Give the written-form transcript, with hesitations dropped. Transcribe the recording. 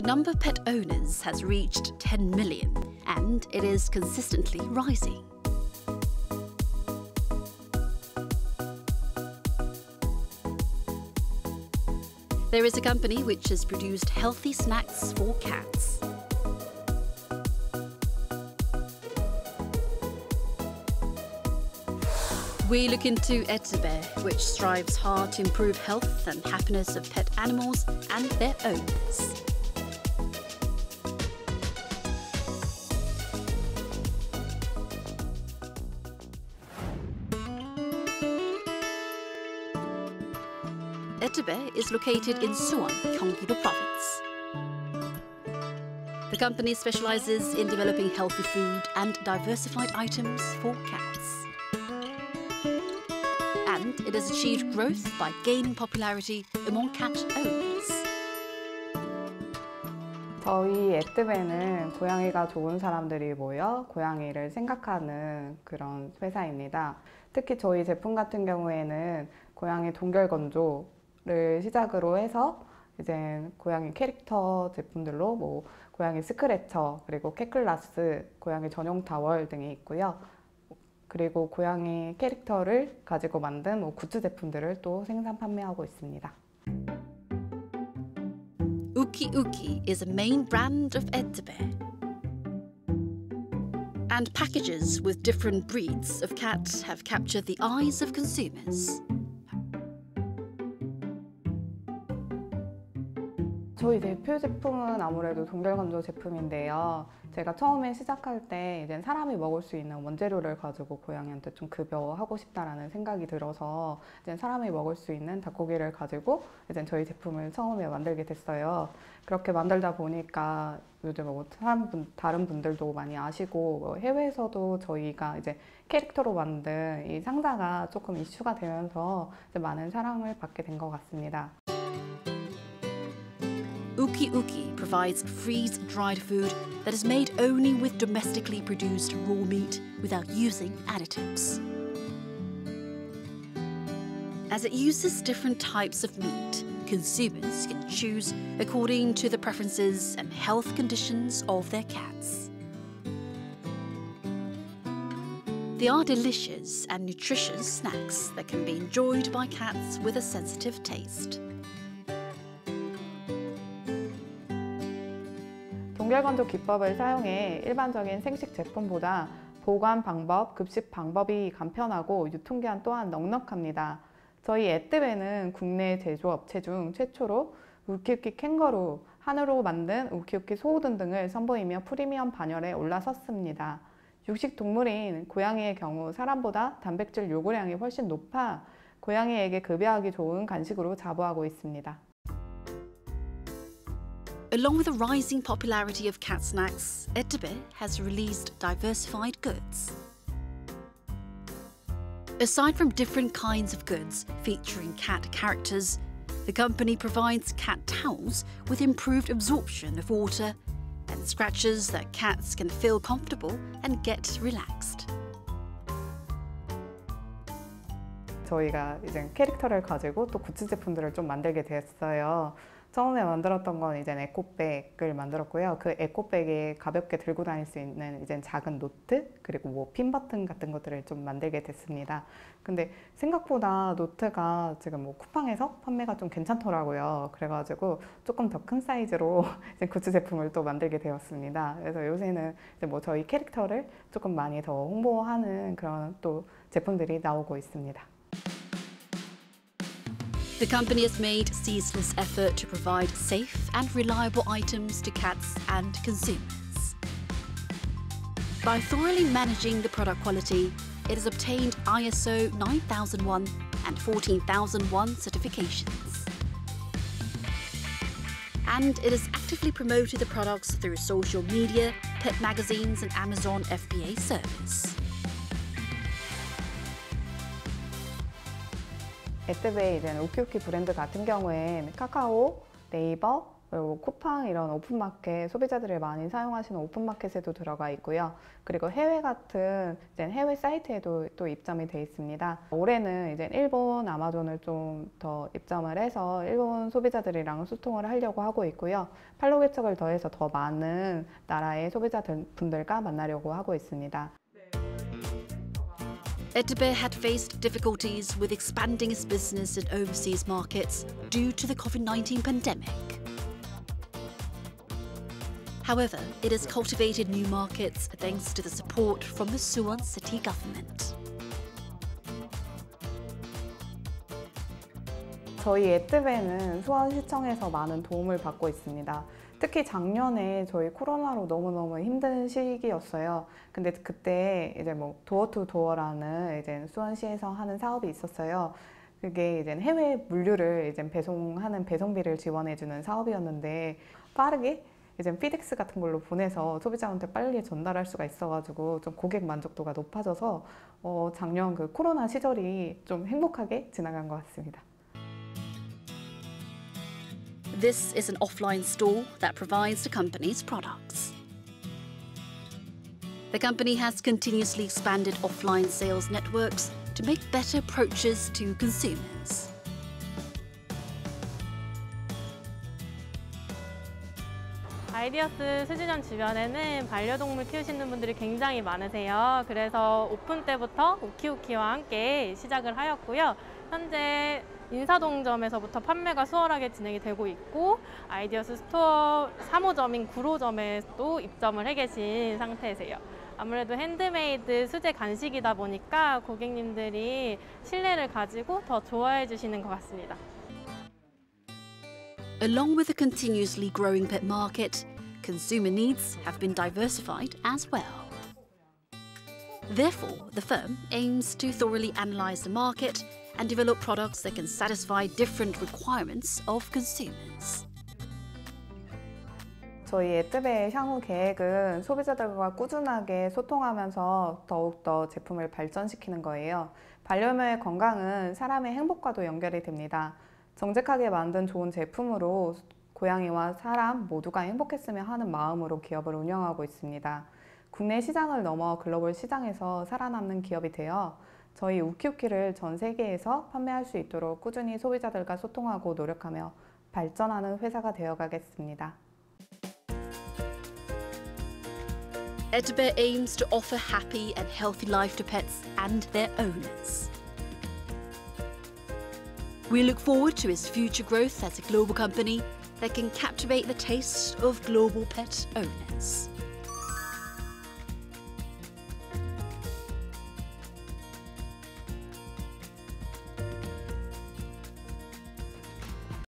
The number of pet owners has reached 10 million, and it is consistently rising. There is a company which has produced healthy snacks for cats. We look into Etebe, which strives hard to improve health and happiness of pet animals and their owners. Etebe is located in Suwon, Gyeonggi-do Province. The company specializes in developing healthy food and diversified items for cats. And it has achieved growth by gaining popularity among cat owners. 저희 에뜨베는 고양이가 좋은 사람들이 모여 고양이를 생각하는 그런 회사입니다. 특히 저희 제품 같은 경우에는 고양이 동결건조를 시작으로 해서 이제 고양이 캐릭터 제품들로 뭐 고양이 스크래처, 그리고 캣클라스, 고양이 전용 타월 등이 있고요. 그리고 고양이 캐릭터를 가지고 만든 뭐 굿즈 제품들을 또 생산 판매하고 있습니다. Uki Uki is a main brand of Etebe. And packages with different breeds of cats have captured the eyes of consumers. 저희 대표 제품은 아무래도 동결건조 제품인데요. 제가 처음에 시작할 때 이제 사람이 먹을 수 있는 원재료를 가지고 고양이한테 좀 급여하고 싶다라는 생각이 들어서 이제 사람이 먹을 수 있는 닭고기를 가지고 이제 저희 제품을 처음에 만들게 됐어요. 그렇게 만들다 보니까 요즘 뭐 다른 분들도 많이 아시고 뭐 해외에서도 저희가 이제 캐릭터로 만든 이 상자가 조금 이슈가 되면서 이제 많은 사랑을 받게 된 것 같습니다. Uki Uki provides freeze-dried food that is made only with domestically produced raw meat without using additives. As it uses different types of meat, consumers can choose according to the preferences and health conditions of their cats. They are delicious and nutritious snacks that can be enjoyed by cats with a sensitive taste. 동결건조 기법을 사용해 일반적인 생식 제품보다 보관 방법, 급식 방법이 간편하고 유통기한 또한 넉넉합니다. 저희 에뜨베는 국내 제조업체 중 최초로 우키우키 캥거루, 한우로 만든 우키우키 소우든 등을 선보이며 프리미엄 반열에 올라섰습니다. 육식 동물인 고양이의 경우 사람보다 단백질 요구량이 훨씬 높아 고양이에게 급여하기 좋은 간식으로 자부하고 있습니다. Along with the rising popularity of cat snacks, Etebe has released diversified goods. Aside from different kinds of goods featuring cat characters, the company provides cat towels with improved absorption of water and scratches that cats can feel comfortable and get relaxed. 저희가 이제 캐릭터를 가지고 또 굿즈 제품들을 좀 만들게 됐어요. 처음에 만들었던 건 이제 에코백을 만들었고요. 그 에코백에 가볍게 들고 다닐 수 있는 이제 작은 노트, 그리고 뭐 핀 버튼 같은 것들을 좀 만들게 됐습니다. 근데 생각보다 노트가 지금 뭐 쿠팡에서 판매가 좀 괜찮더라고요. 그래가지고 조금 더 큰 사이즈로 이제 굿즈 제품을 또 만들게 되었습니다. 그래서 요새는 이제 뭐 저희 캐릭터를 조금 많이 더 홍보하는 그런 또 제품들이 나오고 있습니다. The company has made ceaseless effort to provide safe and reliable items to cats and consumers. By thoroughly managing the product quality, it has obtained ISO 9001 and 14001 certifications. And it has actively promoted the products through social media, pet magazines and Amazon FBA service. 에뜨베의 이제 우키우키 브랜드 같은 경우엔 카카오, 네이버, 그리고 쿠팡 이런 오픈마켓, 소비자들이 많이 사용하시는 오픈마켓에도 들어가 있고요. 그리고 해외 같은 이제 해외 사이트에도 또 입점이 돼 있습니다. 올해는 이제 일본 아마존을 좀 더 입점을 해서 일본 소비자들이랑 소통을 하려고 하고 있고요. 팔로우 개척을 더해서 더 많은 나라의 소비자분들과 만나려고 하고 있습니다. Edebe had faced difficulties with expanding its business in overseas markets due to the COVID-19 pandemic. However, it has cultivated new markets thanks to the support from the Suwon city government. 저희 에뜨베는 수원시청에서 많은 도움을 받고 있습니다. 특히 작년에 저희 코로나로 너무너무 힘든 시기였어요. 근데 그때 이제 뭐 도어 투 도어라는 이제 수원시에서 하는 사업이 있었어요. 그게 이제 해외 물류를 이제 배송하는 배송비를 지원해주는 사업이었는데 빠르게 이제 피덱스 같은 걸로 보내서 소비자한테 빨리 전달할 수가 있어가지고 좀 고객 만족도가 높아져서 작년 그 코로나 시절이 좀 행복하게 지나간 것 같습니다. This is an offline store that provides the company's products. The company has continuously expanded offline sales networks to make better approaches to consumers. 아이디어스 수지점 주변에는 반려동물 키우시는 분들이 굉장히 많으세요. 그래서 오픈 때부터 우키우키와 함께 시작을 하였고요. 현재 인사동점에서부터 판매가 수월하게 진행이 되고 있고 아이디어스 스토어 3호점인 구로점에도 입점을 해 계신 상태세요. 아무래도 핸드메이드 수제 간식이다 보니까 고객님들이 신뢰를 가지고 더 좋아해 주시는 것 같습니다. Along with the continuously growing pet market, consumer needs have been diversified as well. Therefore, the firm aims to thoroughly analyse the market and develop products that can satisfy different requirements of consumers. 저희 에뜨베의 향후 계획은 소비자들과 꾸준하게 소통하면서 더욱더 제품을 발전시키는 거예요. 반려묘의 건강은 사람의 행복과도 연결이 됩니다. 정직하게 만든 좋은 제품으로 고양이와 사람 모두가 행복했으면 하는 마음으로 기업을 운영하고 있습니다. 국내 시장을 넘어 글로벌 시장에서 살아남는 기업이 되어 저희 우키우키를 전 세계에서 판매할 수 있도록 꾸준히 소비자들과 소통하고 노력하며 발전하는 회사가 되어가겠습니다. Edebe aims to offer happy and healthy life to pets and their owners. We look forward to its future growth as a global company that can captivate the taste of global pet owners.